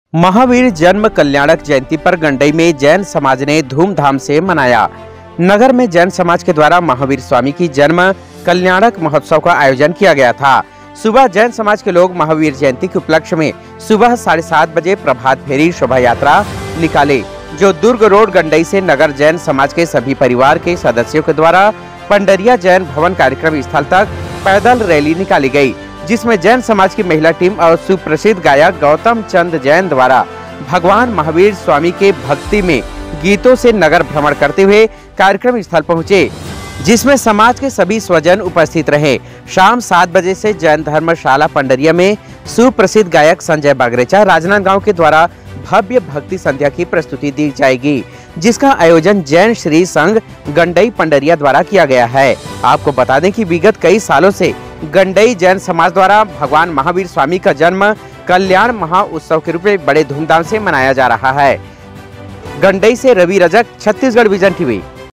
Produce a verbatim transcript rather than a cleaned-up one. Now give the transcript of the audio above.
महावीर जन्म कल्याणक जयंती पर गंडई में जैन समाज ने धूमधाम से मनाया। नगर में जैन समाज के द्वारा महावीर स्वामी की जन्म कल्याणक महोत्सव का आयोजन किया गया था। सुबह जैन समाज के लोग महावीर जयंती के उपलक्ष्य में सुबह साढ़े सात बजे प्रभात फेरी शोभा यात्रा निकाले, जो दुर्ग रोड गंडई से नगर जैन समाज के सभी परिवार के सदस्यों के द्वारा पंडरिया जैन भवन कार्यक्रम स्थल तक पैदल रैली निकाली गई, जिसमें जैन समाज की महिला टीम और सुप्रसिद्ध गायक गौतम चंद जैन द्वारा भगवान महावीर स्वामी के भक्ति में गीतों से नगर भ्रमण करते हुए कार्यक्रम स्थल पहुंचे, जिसमें समाज के सभी स्वजन उपस्थित रहे। शाम सात बजे से जैन धर्मशाला पंडरिया में सुप्रसिद्ध गायक संजय बागरेचा राजनांदगांव के द्वारा भव्य भक्ति संध्या की प्रस्तुति दी जाएगी, जिसका आयोजन जैन श्री संघ गंडई पंडरिया द्वारा किया गया है। आपको बता दें कि विगत कई सालों से गंडई जैन समाज द्वारा भगवान महावीर स्वामी का जन्म कल्याण महा उत्सव के रूप में बड़े धूमधाम से मनाया जा रहा है। गंडई से रवि रजक, छत्तीसगढ़ विजन टीवी।